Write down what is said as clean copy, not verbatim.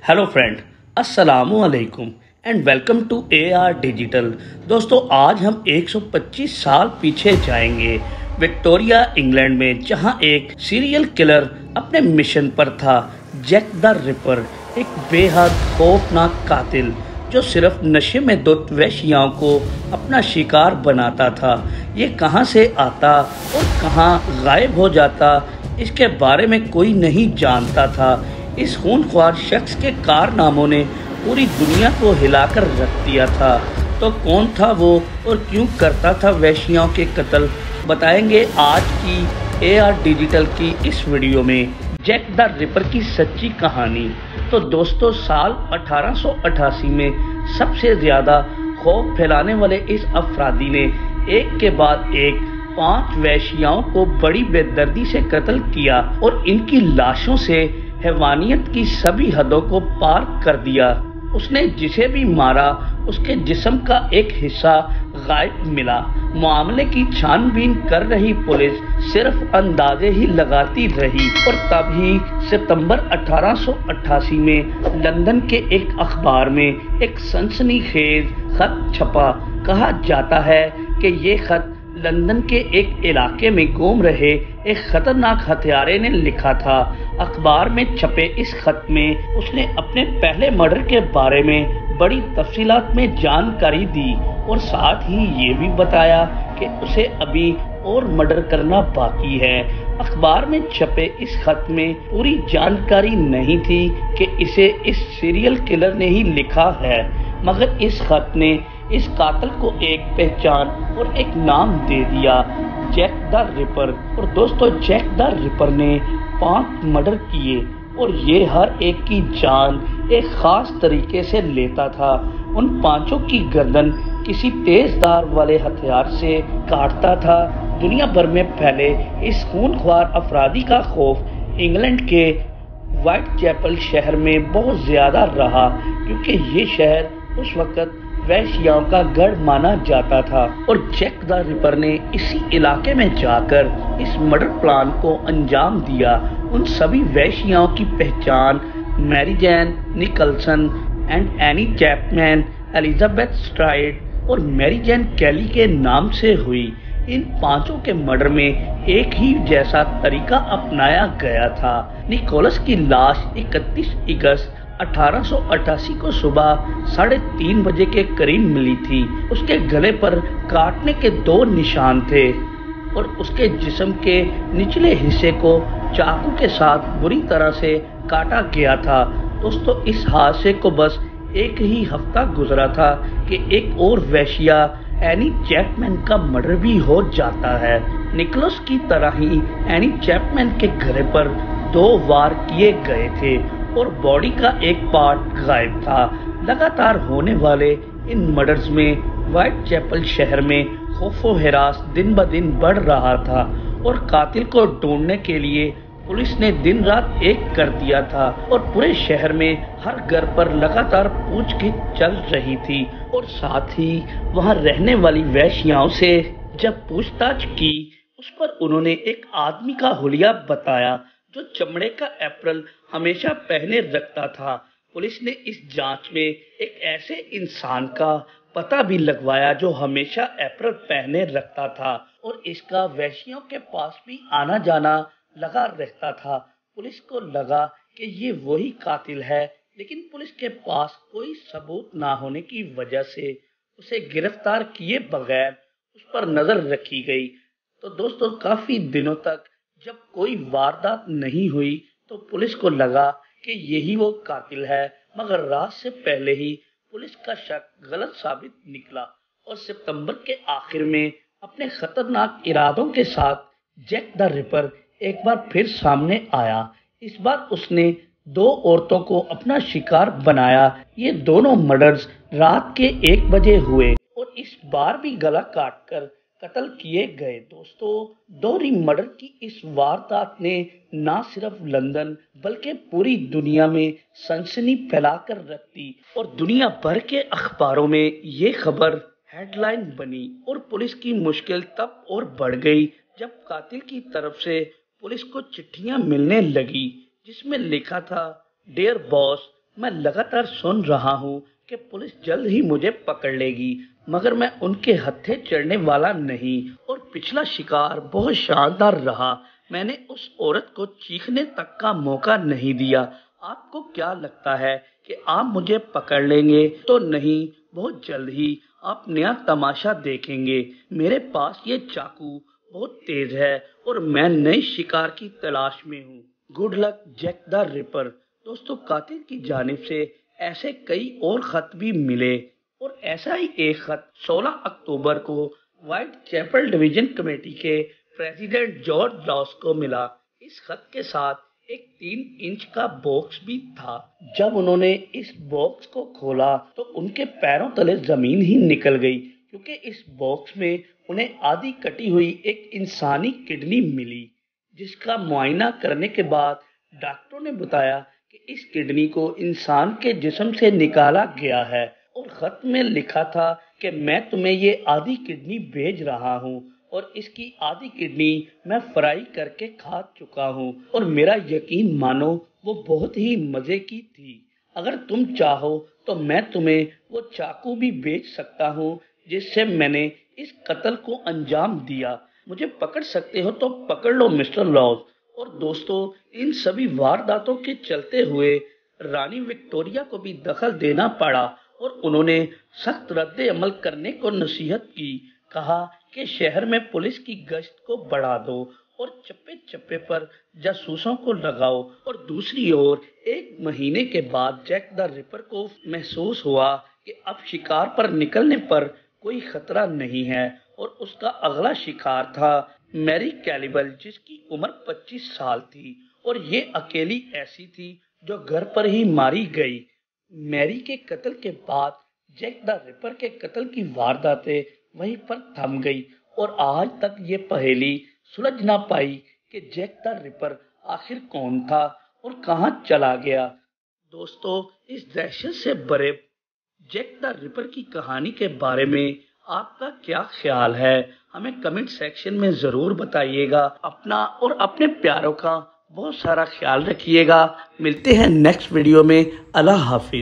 Hello friend, अस्सलामु अलैकुम and welcome to AR digital. दोस्तों, आज हम 125 साल पीछे जाएंगे विक्टोरिया इंग्लैंड में, जहां एक सीरियल किलर अपने मिशन पर था। जैक द रिपर, एक बेहद खौफनाक कातिल जो सिर्फ नशे में धुत वेश्याओं को अपना शिकार बनाता था। ये कहां से आता और कहां गायब हो जाता, इसके बारे में कोई नहीं जानता था। इस खूनख्वार शख्स के कारनामों ने पूरी दुनिया को हिलाकर रख दिया था। तो कौन था वो और क्यों करता था वेश्याओं के कत्ल, बताएंगे आज की AR डिजिटल की इस वीडियो में जैक द रिपर की सच्ची कहानी। तो दोस्तों, साल 1888 में सबसे ज्यादा खौफ फैलाने वाले इस अफरादी ने एक के बाद एक 5 वेश्याओं को बड़ी बेदर्दी से कत्ल किया और इनकी लाशों से हैवानियत की सभी हदों को पार कर दिया। उसने जिसे भी मारा उसके जिस्म का एक हिस्सा गायब मिला। मामले की छानबीन कर रही पुलिस सिर्फ अंदाजे ही लगाती रही और तभी सितंबर 1888 में लंदन के एक अखबार में एक सनसनीखेज खत छपा। कहा जाता है कि ये खत लंदन के एक इलाके में घूम रहे एक खतरनाक हत्यारे ने लिखा था। अखबार में छपे इस खत में उसने अपने पहले मर्डर के बारे में बड़ी तफसीलात में जानकारी दी और साथ ही ये भी बताया कि उसे अभी और मर्डर करना बाकी है। अखबार में छपे इस खत में पूरी जानकारी नहीं थी कि इसे इस सीरियल किलर ने ही लिखा है, मगर इस खत ने इस कातिल को एक पहचान और एक नाम दे दिया, जैक द रिपर। और दोस्तों, जैक द रिपर ने 5 मर्डर किए और ये हर एक की जान एक खास तरीके से लेता था। उन 5 की गर्दन किसी तेजधार वाले हथियार से काटता था। दुनिया भर में फैले इस खूनख्वार अफरादी का खौफ इंग्लैंड के व्हाइट चैपल शहर में बहुत ज्यादा रहा, क्योंकि ये शहर उस वक्त वेश्याओं का गढ़ माना जाता था। और जैक द रिपर ने इसी इलाके में जाकर इस मर्डर प्लान को अंजाम दिया। उन सभी वेश्याओं की पहचान Mary Jane Nicholson and Annie Chapman, Elizabeth Stride और मैरी जैन कैली के नाम से हुई। इन 5 के मर्डर में एक ही जैसा तरीका अपनाया गया था। निकोलस की लाश 31 अगस्त 1888 को सुबह 3:30 बजे के करीब मिली थी। उसके गले पर काटने के 2 निशान थे और उसके जिस्म के निचले हिस्से को चाकू के साथ बुरी तरह से काटा गया था। दोस्तों, इस हादसे को बस एक ही हफ्ता गुजरा था कि एक और वेश्या एनी चैपमैन का मर्डर भी हो जाता है। निकोलस की तरह ही एनी चैपमैन के गले पर 2 वार किए गए थे और बॉडी का एक पार्ट गायब था। लगातार होने वाले इन मर्डर्स में व्हाइट चैपल शहर में खौफो हरास दिन ब दिन बढ़ रहा था और कातिल को ढूंढने के लिए पुलिस ने दिन रात एक कर दिया था और पूरे शहर में हर घर पर लगातार पूछगिछ चल रही थी। और साथ ही वहां रहने वाली वेश्याओं से जब पूछताछ की, उस पर उन्होंने एक आदमी का हुलिया बताया जो चमड़े का एप्रन हमेशा पहने रखता था। पुलिस ने इस जांच में एक ऐसे इंसान का पता भी लगवाया जो हमेशा एप्रन पहने रखता था और इसका वेश्याओं के पास भी आना जाना लगा रहता था। पुलिस को लगा कि ये वही कातिल है, लेकिन पुलिस के पास कोई सबूत ना होने की वजह से उसे गिरफ्तार किए बगैर उस पर नजर रखी गई। तो दोस्तों, काफी दिनों तक जब कोई वारदात नहीं हुई तो पुलिस को लगा कि यही वो कातिल है, मगर रात से पहले ही पुलिस का शक गलत साबित निकला और सितंबर के आखिर में अपने खतरनाक इरादों के साथ जैक द रिपर एक बार फिर सामने आया। इस बार उसने 2 औरतों को अपना शिकार बनाया। ये दोनों मर्डर्स रात के 1 बजे हुए और इस बार भी गला काटकर कत्ल किए गए। दोस्तों, दोहरी मर्डर की इस वारदात ने न सिर्फ लंदन बल्कि पूरी दुनिया में सनसनी फैलाकर रख दी और दुनिया भर के अखबारों में ये खबर हेडलाइन बनी। और पुलिस की मुश्किल तब और बढ़ गई जब कातिल की तरफ से पुलिस को चिट्ठियां मिलने लगी जिसमें लिखा था, डियर बॉस, मैं लगातार सुन रहा हूँ कि पुलिस जल्द ही मुझे पकड़ लेगी, मगर मैं उनके हत्थे चढ़ने वाला नहीं। और पिछला शिकार बहुत शानदार रहा। मैंने उस औरत को चीखने तक का मौका नहीं दिया। आपको क्या लगता है कि आप मुझे पकड़ लेंगे? तो नहीं, बहुत जल्द ही आप नया तमाशा देखेंगे। मेरे पास ये चाकू बहुत तेज है और मैं नए शिकार की तलाश में हूँ। Good luck Jack the Ripper. दोस्तों, कातिल की जानिब से ऐसे कई और खत भी मिले और ऐसा ही एक खत 16 अक्टूबर को व्हाइट चैपल डिवीजन कमेटी के प्रेसिडेंट जॉर्ज लॉस को मिला। इस खत के साथ एक 3 इंच का बॉक्स भी था। जब उन्होंने इस बॉक्स को खोला तो उनके पैरों तले जमीन ही निकल गई, क्योंकि इस बॉक्स में उन्हें आधी कटी हुई एक इंसानी किडनी मिली, जिसका मुआयना करने के बाद डॉक्टरों ने बताया कि इस किडनी को इंसान के जिस्म से निकाला गया है। और खत में लिखा था कि मैं तुम्हें ये आधी किडनी भेज रहा हूँ और इसकी आधी किडनी मैं फ्राई करके खा चुका हूँ और मेरा यकीन मानो वो बहुत ही मजे की थी। अगर तुम चाहो तो मैं तुम्हें वो चाकू भी बेच सकता हूँ जिससे मैंने इस कत्ल को अंजाम दिया। मुझे पकड़ सकते हो तो पकड़ लो मिस्टर लॉस। और दोस्तों, इन सभी वारदातों के चलते हुए रानी विक्टोरिया को भी दखल देना पड़ा और उन्होंने सख्त रद्द अमल करने को नसीहत की। कहा कि शहर में पुलिस की गश्त को बढ़ा दो और चप्पे चप्पे पर जासूसों को लगाओ। और दूसरी ओर 1 महीने के बाद जैक द रिपर को महसूस हुआ कि अब शिकार पर निकलने पर कोई खतरा नहीं है और उसका अगला शिकार था मैरी कैलिबल, जिसकी उम्र 25 साल थी और ये अकेली ऐसी थी जो घर पर ही मारी गई। मैरी के कत्ल के बाद जैक द रिपर के कत्ल की वारदातें वहीं पर थम गई और आज तक ये पहेली सुलझ ना पाई कि जैक द रिपर आखिर कौन था और कहां चला गया। दोस्तों, इस दहशत से भरे जैक द रिपर की कहानी के बारे में आपका क्या ख्याल है? हमें कमेंट सेक्शन में जरूर बताइएगा। अपना और अपने प्यारों का बहुत सारा ख्याल रखिएगा। मिलते हैं नेक्स्ट वीडियो में। अल्लाह हाफिज।